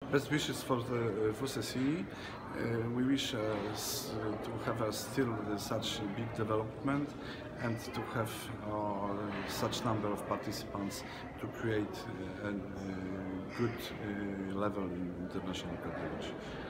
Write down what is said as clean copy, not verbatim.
Best wishes for the WCCI. We wish to have still such big development and to have such number of participants to create a good level in international cardiology.